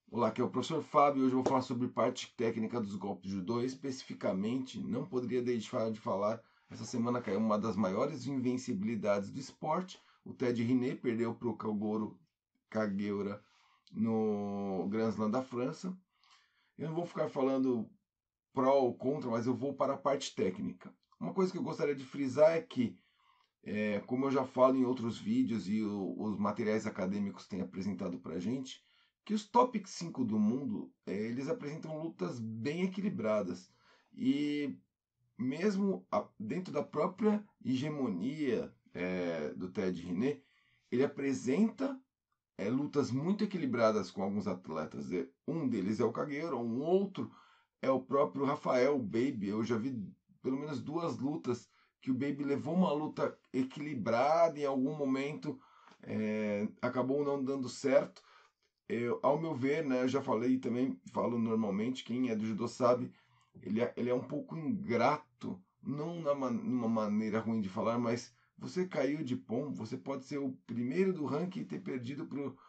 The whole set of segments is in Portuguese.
Olá, aqui é o professor Fábio e hoje eu vou falar sobre parte técnica dos golpes de judô. Especificamente, não poderia deixar de falar, essa semana caiu uma das maiores invencibilidades do esporte. O Ted Riner perdeu para o Kogoro Kageura no Grand Slam da França. Eu não vou ficar falando pró ou contra, mas eu vou para a parte técnica. Uma coisa que eu gostaria de frisar é que, como eu já falo em outros vídeos e os materiais acadêmicos têm apresentado para a gente, que os top 5 do mundo, eles apresentam lutas bem equilibradas. E mesmo dentro da própria hegemonia do Ted Riner, ele apresenta lutas muito equilibradas com alguns atletas. Um deles é o Kageura, um outro é o próprio Rafael Baby. Eu já vi pelo menos duas lutas que o Baby levou uma luta equilibrada em algum momento, acabou não dando certo. Ao meu ver, né, eu já falei e também falo normalmente, quem é do judô sabe, ele é um pouco ingrato, não numa maneira ruim de falar, mas você caiu de pom, você pode ser o primeiro do ranking e ter perdido para o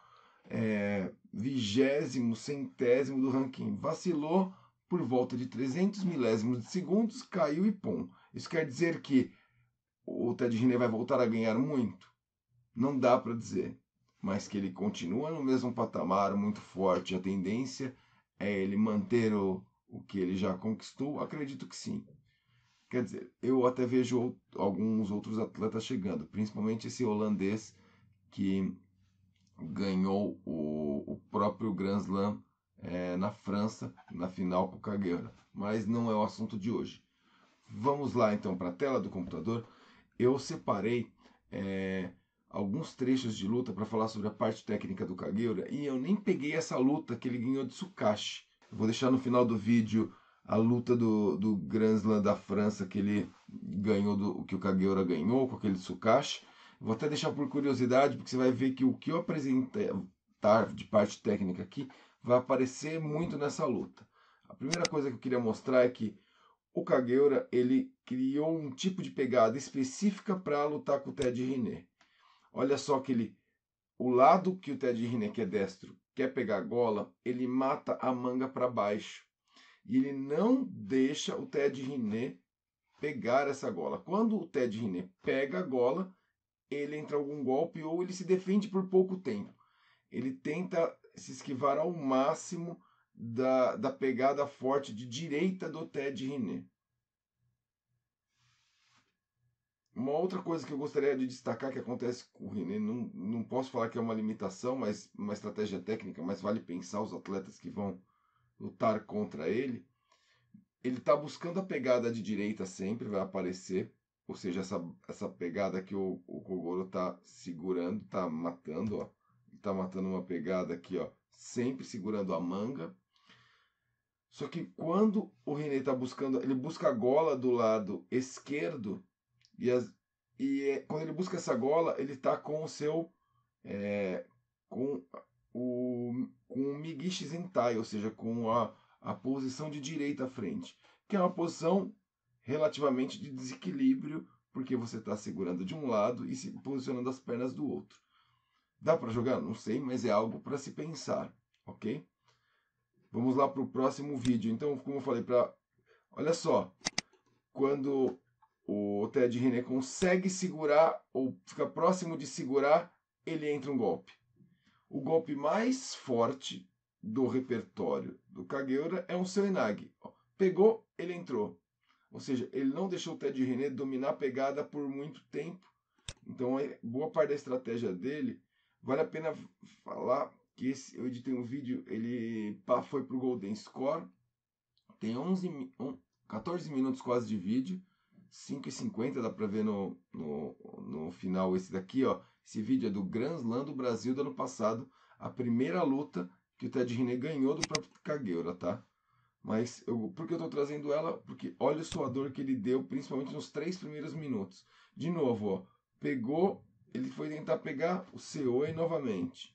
20º, centésimo do ranking. Vacilou por volta de 300 milésimos de segundos, caiu e pom. Isso quer dizer que o Ted Riner vai voltar a ganhar muito? Não dá para dizer, mas que ele continua no mesmo patamar muito forte, a tendência é ele manter o que ele já conquistou? Acredito que sim. Quer dizer, eu até vejo alguns outros atletas chegando, principalmente esse holandês que ganhou o próprio Grand Slam na França, na final com o Kageura. Mas não é o assunto de hoje. Vamos lá então para a tela do computador. Eu separei alguns trechos de luta para falar sobre a parte técnica do Kageura e eu nem peguei essa luta que ele ganhou de Tsukashi. Eu vou deixar no final do vídeo a luta do Grand Slam da França que ele ganhou, que o Kageura ganhou com aquele Tsukashi. Vou até deixar por curiosidade, porque você vai ver que o que eu apresentar de parte técnica aqui vai aparecer muito nessa luta. A primeira coisa que eu queria mostrar é que o Kageura ele criou um tipo de pegada específica para lutar com o Ted Riner. Olha só que o lado que o Ted Riner, que é destro, quer pegar a gola, ele mata a manga para baixo. E ele não deixa o Ted Riner pegar essa gola. Quando o Ted Riner pega a gola, ele entra algum golpe ou ele se defende por pouco tempo. Ele tenta se esquivar ao máximo da pegada forte de direita do Ted Riner. Uma outra coisa que eu gostaria de destacar que acontece com o René, não posso falar que é uma limitação, mas uma estratégia técnica, mas vale pensar os atletas que vão lutar contra ele. Ele está buscando a pegada de direita sempre, vai aparecer, ou seja, essa pegada que o Kogoro está segurando, está matando, ó. Está matando uma pegada aqui, ó, sempre segurando a manga. Só que quando o René está buscando, ele busca a gola do lado esquerdo, quando ele busca essa gola, ele está com o seu. Com o Migishi Zentai, ou seja, com a posição de direita à frente, que é uma posição relativamente de desequilíbrio, porque você está segurando de um lado e se posicionando as pernas do outro. Dá para jogar? Não sei, mas é algo para se pensar, ok? Vamos lá para o próximo vídeo. Então, como eu falei, olha só, quando o Ted Riner consegue segurar ou fica próximo de segurar, ele entra um golpe. O golpe mais forte do repertório do Kageura é um Seoinage. Pegou, ele entrou. Ou seja, ele não deixou o Ted Riner dominar a pegada por muito tempo. Então, boa parte da estratégia dele, vale a pena falar que eu editei um vídeo, ele foi para o Golden Score, tem 14 minutos quase de vídeo, 5h50 dá para ver no final esse daqui, ó. Esse vídeo é do Grand Slam do Brasil do ano passado, a primeira luta que o Ted Riner ganhou do próprio Kageura, tá? Mas por que eu estou trazendo ela? Porque olha o suador que ele deu, principalmente nos 3 primeiros minutos. De novo, ó, pegou, ele foi tentar pegar o Seoi novamente.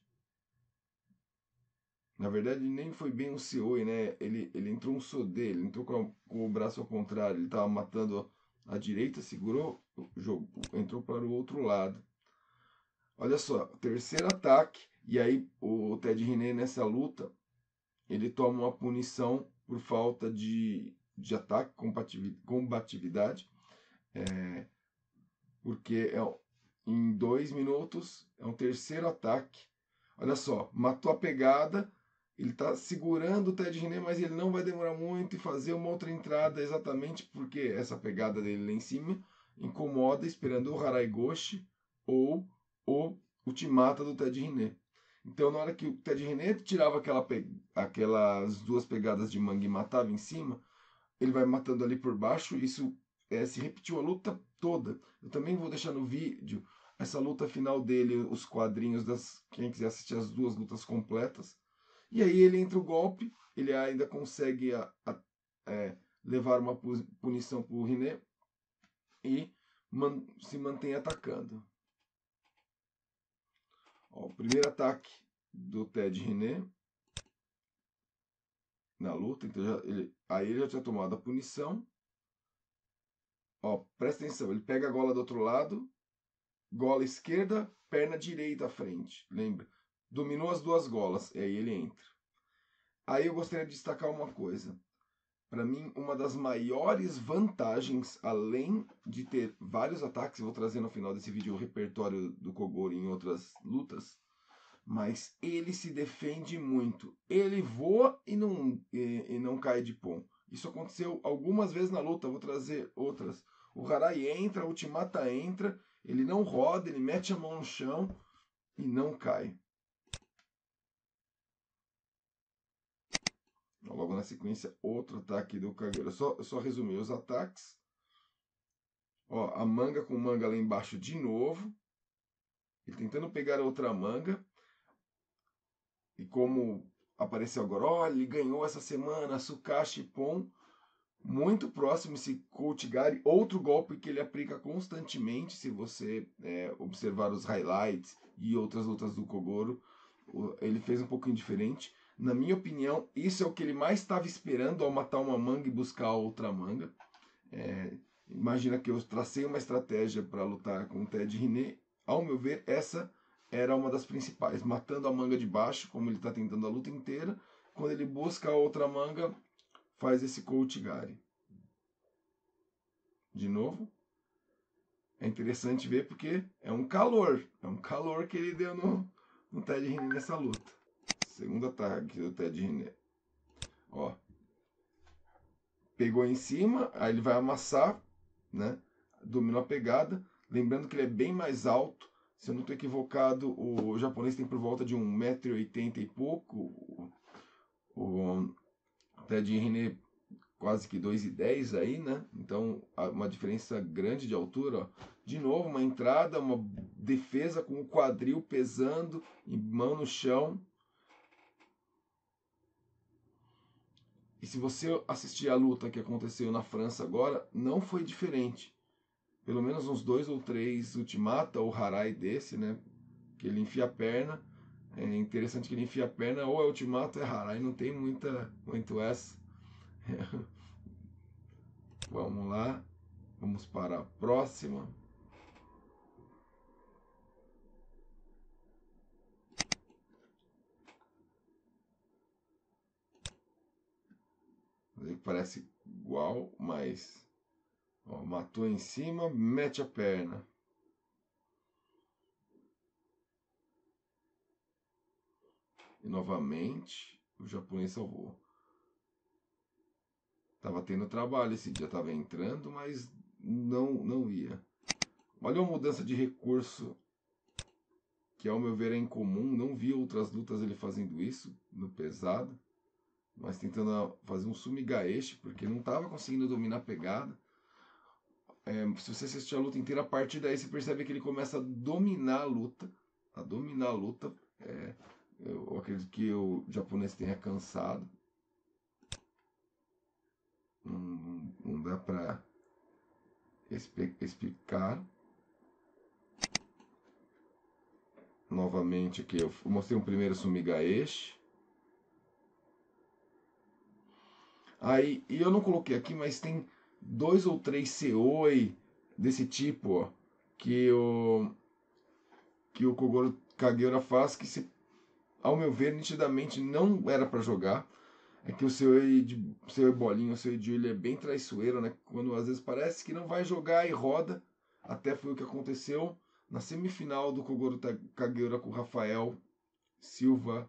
Na verdade, nem foi bem um Seoi, né? Ele entrou um Sode, ele entrou com o braço ao contrário, ele estava matando a direita, segurou o jogo, entrou para o outro lado. Olha só, terceiro ataque, e aí o Ted Riner nessa luta, ele toma uma punição por falta de ataque, combatividade, porque em 2 minutos é um terceiro ataque. Olha só, matou a pegada, ele está segurando o Ted René, mas ele não vai demorar muito e fazer uma outra entrada, exatamente porque essa pegada dele lá em cima incomoda, esperando o Haraigoshi ou o Ultimata do Ted René. Então, na hora que o Ted René tirava aquelas 2 pegadas de manga e matava em cima, ele vai matando ali por baixo. Isso se repetiu a luta toda. Eu também vou deixar no vídeo essa luta final dele, os quadrinhos quem quiser assistir as 2 lutas completas. E aí ele entra o golpe, ele ainda consegue levar uma punição para o René e se mantém atacando. Ó, o primeiro ataque do Ted René na luta, então aí ele já tinha tomado a punição. Ó, presta atenção, ele pega a gola do outro lado, gola esquerda, perna direita à frente, lembra? Dominou as 2 golas, e aí ele entra. Aí eu gostaria de destacar uma coisa. Para mim, uma das maiores vantagens, além de ter vários ataques, eu vou trazer no final desse vídeo o repertório do Kogoro em outras lutas, mas ele se defende muito. Ele voa e não cai de pom. Isso aconteceu algumas vezes na luta, vou trazer outras. O Harai entra, o Ultimata entra, ele não roda, ele mete a mão no chão e não cai. Logo na sequência, outro ataque do Kageura. Eu só resumi os ataques. Ó, a manga com manga lá embaixo de novo. Ele tentando pegar a outra manga. E como apareceu agora, ó, ele ganhou essa semana, Sukashi Pon. Muito próximo esse Kouchigari. Outro golpe que ele aplica constantemente, se você observar os highlights e outras lutas do Kogoro. Ele fez um pouquinho diferente. Na minha opinião, isso é o que ele mais estava esperando ao matar uma manga e buscar outra manga. Imagina que eu tracei uma estratégia para lutar com o Ted René. Ao meu ver, essa era uma das principais. Matando a manga de baixo, como ele está tentando a luta inteira. Quando ele busca a outra manga, faz esse Kouchigari. De novo. É interessante ver porque é um calor. É um calor que ele deu no Ted René nessa luta. Segundo ataque do Ted René. Ó. Pegou em cima, aí ele vai amassar, né? Dominou a pegada. Lembrando que ele é bem mais alto. Se eu não estou equivocado, o japonês tem por volta de 1,80 m e pouco. O Ted René quase que 2,10 aí, né? Então, uma diferença grande de altura. Ó. De novo, uma entrada, uma defesa com o quadril pesando, e mão no chão. E se você assistir a luta que aconteceu na França agora, não foi diferente. Pelo menos uns 2 ou 3 Ultimata ou Harai desse, né? Que ele enfia a perna. É interessante que ele enfia a perna, ou é Ultimata ou é Harai, não tem muito essa. Vamos lá. Vamos para a próxima. Parece igual, mas ó, matou em cima, mete a perna. E novamente o japonês salvou. Tava tendo trabalho esse dia, tava entrando, mas não ia. Olha a mudança de recurso que ao meu ver é incomum. Não vi outras lutas ele fazendo isso no pesado, mas tentando fazer um sumigaeshi, porque não estava conseguindo dominar a pegada. Se você assistir a luta inteira, a partir daí você percebe que ele começa a dominar a luta. Eu acredito que o japonês tenha cansado. Não dá para explicar. Novamente aqui eu mostrei um primeiro sumigaeshi. Aí, e eu não coloquei aqui, mas tem 2 ou 3 seoi desse tipo, ó, que o Kogoro Kageura faz, que se ao meu ver, nitidamente não era para jogar. É que o seu Ebolinho, o seu Edio, ele é bem traiçoeiro, né? Quando às vezes parece que não vai jogar e roda. Até foi o que aconteceu na semifinal do Kogoro Kageura com o Rafael Silva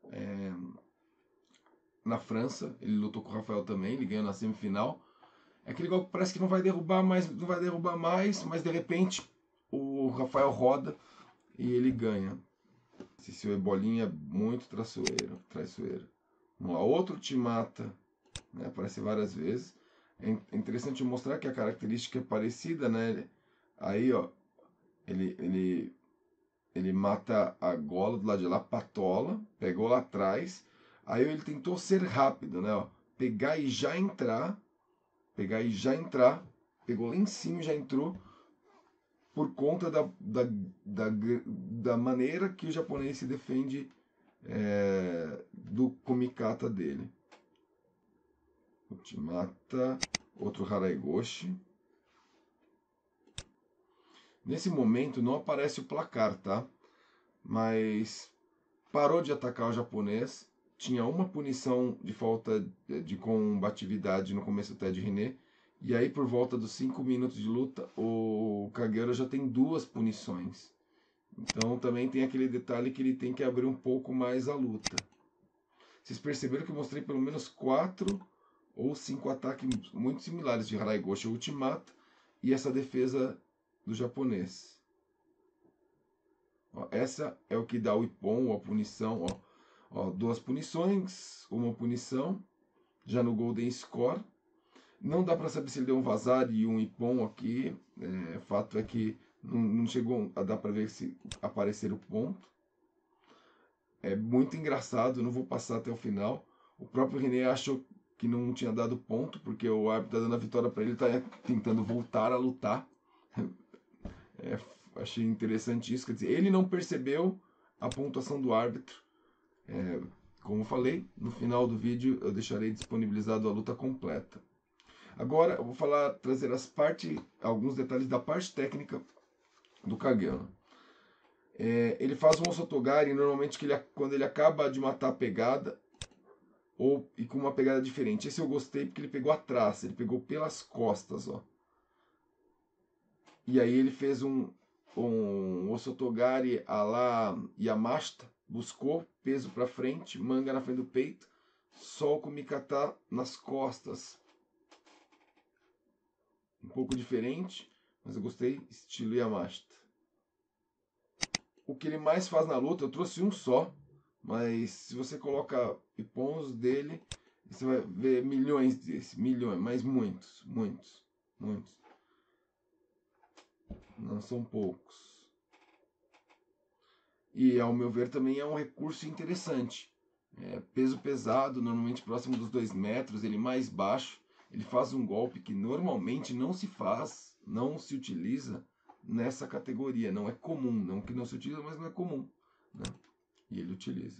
na França. Ele lutou com o Rafael também, ele ganhou na semifinal. É aquele golpe que parece que não vai derrubar mais, mas de repente o Rafael roda e ele ganha. Esse seu Ebolinho é muito traiçoeiro. Vamos lá, outro te mata, né? Aparece várias vezes. É interessante mostrar que a característica é parecida, né? Aí, ó, ele mata a gola do lado de lá, patola, pegou lá atrás. Aí ele tentou ser rápido, né? Ó, pegar e já entrar, pegou lá em cima e já entrou, por conta da maneira que o japonês se defende do Komikata dele. Ultimata, outro Haraigoshi. Nesse momento não aparece o placar, tá? Mas parou de atacar o japonês. Tinha uma punição de falta de combatividade no começo do Ted René. E aí, por volta dos 5 minutos de luta, o Kageura já tem 2 punições. Então também tem aquele detalhe que ele tem que abrir um pouco mais a luta. Vocês perceberam que eu mostrei pelo menos 4 ou 5 ataques muito similares de Haraigoshi Ultimata e essa defesa do japonês. Ó, essa é o que dá o Ippon, a punição. Ó, 2 punições, uma punição, já no Golden Score. Não dá para saber se ele deu um vazar e um Ippon aqui. Fato é que não chegou a dar para ver se aparecer o ponto. É muito engraçado, não vou passar até o final. O próprio René achou que não tinha dado ponto, porque o árbitro está dando a vitória para ele, está tentando voltar a lutar. Achei interessante isso. Quer dizer, ele não percebeu a pontuação do árbitro. Como falei, no final do vídeo eu deixarei disponibilizado a luta completa. Agora eu vou trazer alguns detalhes da parte técnica do Kageura. Ele faz um Osotogari, normalmente quando ele acaba de matar a pegada, e com uma pegada diferente. Esse eu gostei porque ele pegou atrás, ele pegou pelas costas, ó. E aí ele fez um Osotogari a la Yamashita, buscou peso para frente, manga na frente do peito, sol com Mikata nas costas. Um pouco diferente, mas eu gostei, estilo Yamashita. O que ele mais faz na luta, eu trouxe um só, mas se você coloca Ippons dele, você vai ver milhões desses, mas muitos. Não são poucos. E ao meu ver também é um recurso interessante. Peso pesado, normalmente próximo dos 2 metros, ele mais baixo, ele faz um golpe que normalmente não se utiliza nessa categoria, não é comum, não que não se utiliza, mas não é comum, né? E ele utiliza.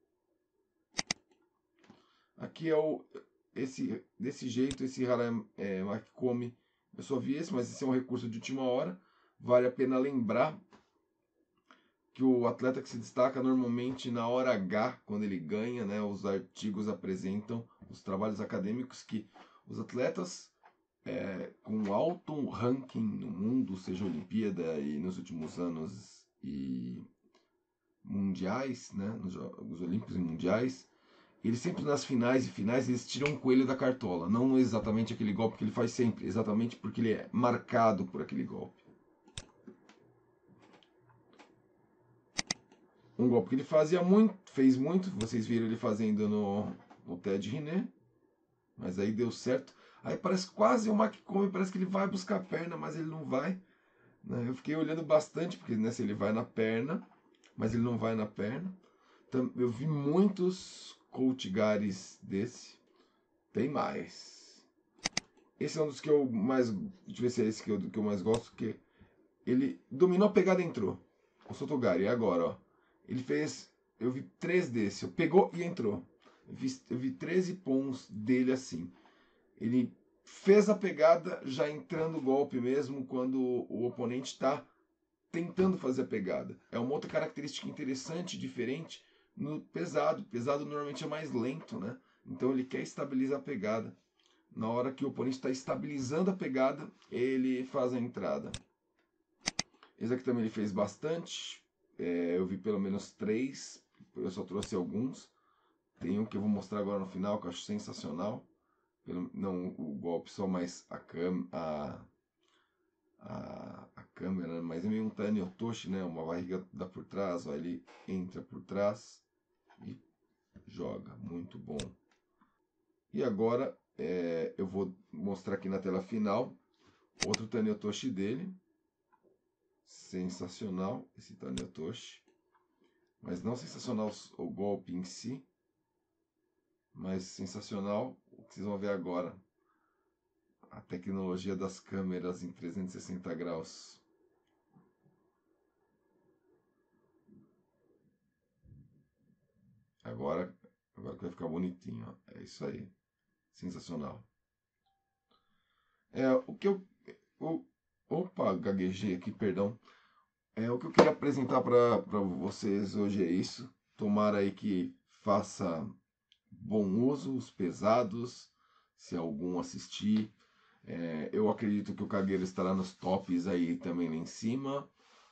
Aqui desse jeito, esse Makikomi, eu só vi esse, mas esse é um recurso de última hora. Vale a pena lembrar que o atleta que se destaca normalmente na hora H, quando ele ganha, né, os artigos apresentam os trabalhos acadêmicos que os atletas com alto ranking no mundo, seja Olimpíada e nos últimos anos e mundiais, né, nos Olímpicos e mundiais, eles sempre nas finais eles tiram um coelho da cartola, não exatamente aquele golpe que ele faz sempre, exatamente porque ele é marcado por aquele golpe. Um golpe que ele fez muito, vocês viram ele fazendo no Ted René, mas aí deu certo. Aí parece quase o Makikomi, parece que ele vai buscar a perna, mas ele não vai. Né? Eu fiquei olhando bastante, porque se ele vai na perna, mas ele não vai na perna. Então, eu vi muitos Kouchigaris desse. Tem mais. Esse é um dos que eu mais... Deixa eu ver se é esse que eu mais gosto, porque ele dominou a pegada e entrou. O Sotogari, agora, ó. Ele fez... Eu vi 3 desse. Pegou e entrou. Eu vi 13 Ippons dele assim. Ele fez a pegada já entrando o golpe mesmo quando o oponente está tentando fazer a pegada. É uma outra característica interessante, diferente, no pesado. Pesado normalmente é mais lento, né? Então ele quer estabilizar a pegada. Na hora que o oponente está estabilizando a pegada, ele faz a entrada. Esse aqui também ele fez bastante. Eu vi pelo menos 3. Eu só trouxe alguns. Tem um que eu vou mostrar agora no final, que eu acho sensacional. Não o golpe só, mas a câmera, mas é meio um Tani Otoshi, né? Uma barriga dá por trás, ó, ele entra por trás e joga. Muito bom. E agora eu vou mostrar aqui na tela final outro Tani Otoshi dele. Sensacional esse Tani Otoshi. Mas não sensacional o golpe em si, mas sensacional o que vocês vão ver agora. A tecnologia das câmeras em 360 graus. Agora que vai ficar bonitinho, ó. É isso aí. Sensacional. O que eu... Opa, gaguejei aqui, perdão. O que eu queria apresentar para vocês hoje é isso. Tomara aí que faça bom uso, os pesados, se algum assistir. Eu acredito que o Kageiro estará nos tops aí também lá em cima.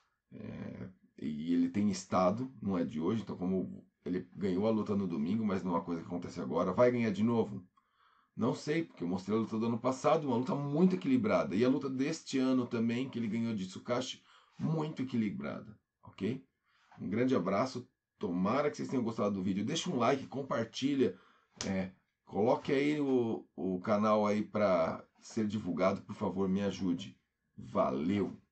E ele tem estado, não é de hoje, então como ele ganhou a luta no domingo, mas não é uma coisa que acontece agora, vai ganhar de novo? Não sei, porque eu mostrei a luta do ano passado, uma luta muito equilibrada. E a luta deste ano também, que ele ganhou de Tsukashi, muito equilibrada, ok? Um grande abraço, tomara que vocês tenham gostado do vídeo. Deixa um like, compartilha, coloque aí o canal aí para ser divulgado, por favor, me ajude. Valeu!